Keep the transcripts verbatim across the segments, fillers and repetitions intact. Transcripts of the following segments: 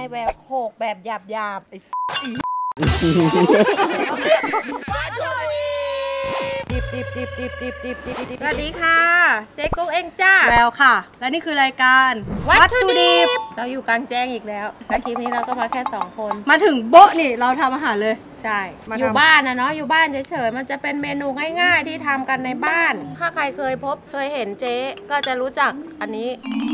ให้แววโขกแบบหยาบหยาบไอ้ดิบดิบดิบดิบดิบดิบดิบดิบสวัสดีค่ะเจ๊กุ๊กเองจ้าแววค่ะและนี่คือรายการวัตถุดิบเราอยู่กลางแจ้งอีกแล้วและคลิปนี้เราก็มาแค่สองคนมาถึงโบ๊ะนี่เราทำอาหารเลยใช่อยู่บ้านนะเนาะอยู่บ้านเฉยๆมันจะเป็นเมนูง่ายๆที่ทำกันในบ้านถ้าใครเคยพบเคยเห็นเจ๊ก็จะรู้จักอันนี้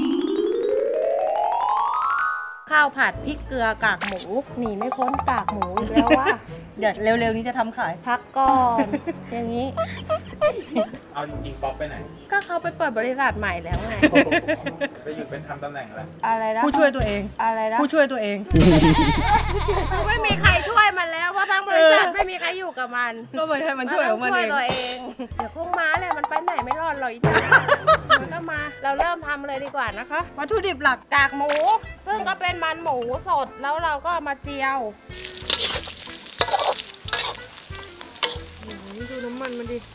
ข้าวผัดพริกเกลือกากหมูหนีไม่พ้นกากหมูอีกแล้วว่าเดี๋ยวเร็วๆนี้จะทำขายพักก่อนอย่างนี้เอาจริงๆป๊อปไปไหนก็เขาไปเปิดบริษัทใหม่แล้วไงไปอยู่เป็นทำตำแหน่งอะไรอะไรนะผู้ช่วยตัวเองอะไรนะผู้ช่วยตัวเองไม่มีใครช่วยมันแล้วเพราะทั้งบริษัทไม่มีใครอยู่กับมันก็เหมือนให้มันช่วยของมันเองตัวเองเดี๋ยวคงมาแหละมันไปไหนไม่รอดหรอกอีกมันก็มาเราเริ่มทำเลยดีกว่านะคะวัตถุดิบหลักกากหมูซึ่งก็เป็นมันหมูสดแล้วเราก็มาเจียวดูน้ำมันมันดิ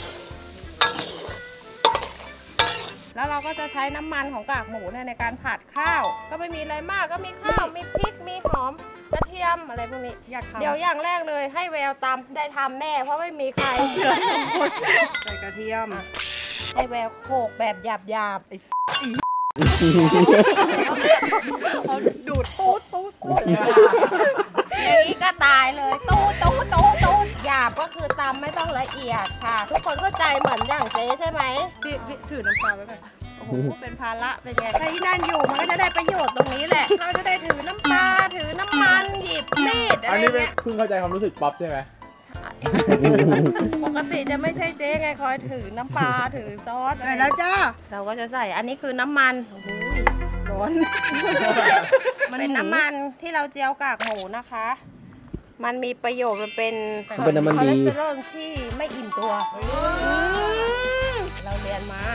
แล้วเราก็จะใช้น้ำมันของกากหมูในการผัดข้าวก็ไม่มีอะไรมากก็มีข้าวมีพริกมีหอมกระเทียมอะไรพวกนี้เดี๋ยวอย่างแรกเลยให้แววตำได้ทำแน่เพราะไม่มีใครใส่กระเทียมให้แววโขกแบบหยาบหยาบไอ้เขาดูดตูดตูดตูดอย่างนี้ก็ตายเลยตูดตูดตูดตูดหยาบก็คือตำไม่ต้องละเอียดค่ะทุกคนเข้าใจเหมือนอย่างเจ๊ใช่ไหมพี่พี่ถือน้ำปลาไว้ก่อนโอ้โหเป็นภาระเป็นไงใครที่นั่นอยู่มันก็จะได้ประโยชน์ตรงนี้แหละเราจะได้ถือน้ำปลาถือน้ำมันหยิบมีดอะไรเงี้ยเพิ่งเข้าใจความรู้สึกป๊อปใช่ไหมปกติจะไม่ใช่เจ๊ไงคอยถือน้ำปลาถือซอสใส่แล้วจ้าเราก็จะใส่อันนี้คือน้ำมันร้อนมันเป็นน้ำมันที่เราเจียวกากหมูนะคะมันมีประโยชน์มันเป็นคอเลสเตอรอลที่ไม่อิ่มตัวเราเรียนมา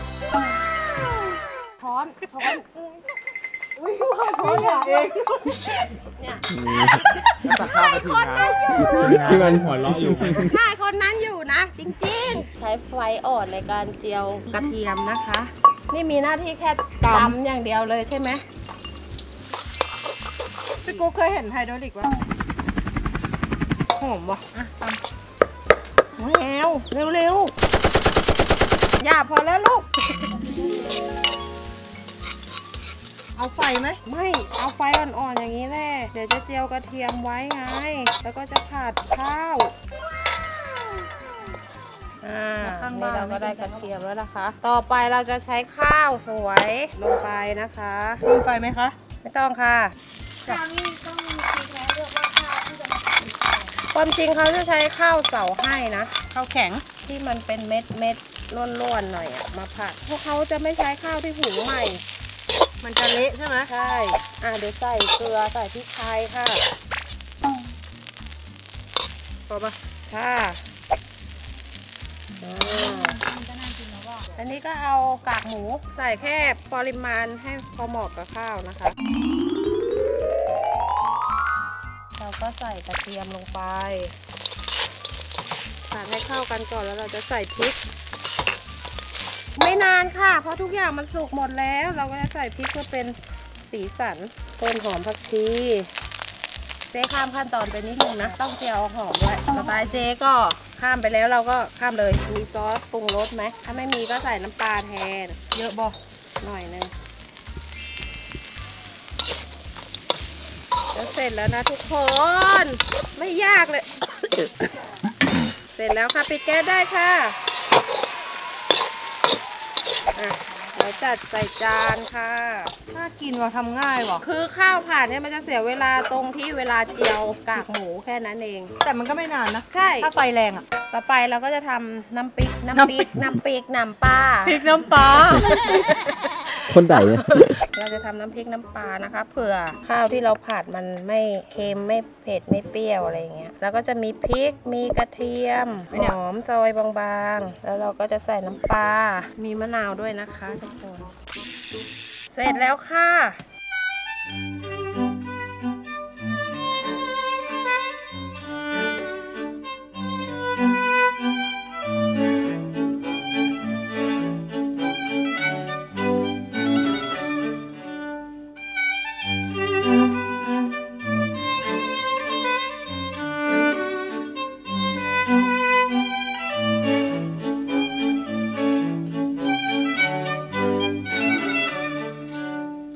ช้อนช้อนอุ้ยว่าช้อนเองเนี่ยใช่คนนั้นอยู่ที่มันหัวเราะอยู่ใช่คนนั้นอยู่นะจริงๆใช้ไฟอ่อนในการเจียวกระเทียมนะคะนี่มีหน้าที่แค่ตำอย่างเดียวเลยใช่ไหมพี่กูเคยเห็นไฮดรอลิกวะหอมวะอ่ะตำเร็วเร็วเร็วอย่าพอแล้วลูกเอาไฟไหมไม่เอาไฟอ่อนๆอย่างนี้แหละเดี๋ยวจะเจียวกระเทียมไว้ไงแล้วก็จะผัดข้าวอ่านี่เราก็ได้กระเทียมแล้วนะคะต่อไปเราจะใช้ข้าวสวยลงไปนะคะเพิ่มไฟไหมคะไม่ต้องค่ะข้าวนี่ต้องมีใช้เรียกว่าข้าวที่จะมาทำความจริงเขาจะใช้ข้าวเสาให้นะข้าวแข็งที่มันเป็นเม็ดเม็ดล้วนๆหน่อยอะมาผัดพวกเขาจะไม่ใช้ข้าวที่หุงใหม่มันจะเละใช่ไหมใช่อ่ะเดี๋ยวใส่เกลือใส่พริกไทยค่ะพอปะค่ะอันนี้ก็เอากากหมูใส่แค่ปริมาณให้พอเหมาะกับข้าวนะคะเราก็ใส่กระเทียมลงไปผัดให้เข้ากันก่อนแล้วเราจะใส่พริกไม่นานค่ะเพราะทุกอย่างมันสุกหมดแล้วเราก็จะใส่พริกเพื่อเป็นสีสันต้นหอมผักชีเจ๊ข้ามขั้นตอนไปนิดนึงนะต้องเจียวหอมด้วยสไตล์เจ๊ก็ข้ามไปแล้วเราก็ข้ามเลยมีซอสปรุงรสไหมถ้าไม่มีก็ใส่น้ำปลาแทนเยอะบ่หน่อยนึงจะเสร็จแล้วนะทุกคนไม่ยากเลย เสร็จแล้วค่ะปิดแก๊สได้ค่ะอ่ะเราจัดใส่จานค่ะน่ากินว่ะทำง่ายว่ะคือข้าวผัดเนี่ยมันจะเสียเวลาตรงที่เวลาเจียวกากหมูแค่นั้นเองแต่มันก็ไม่นานนะใช่ถ้าไฟแรงอ่ะต่อไปเราก็จะทำน้ำพริกน้ำพริกน้ำพริกน้ำปลาพริกน้ำปลาคนไหนเราจะทำน้ำพริกน้ำปลานะคะเผื่อข้าวที่เราผัดมันไม่เค็มไม่เผ็ดไม่เปรี้ยวอะไรเงี้ยแล้วก็จะมีพริกมีกระเทียมหอมซอยบางๆแล้วเราก็จะใส่น้ำปลามีมะนาวด้วยนะคะทุกคนเสร็จแล้วค่ะ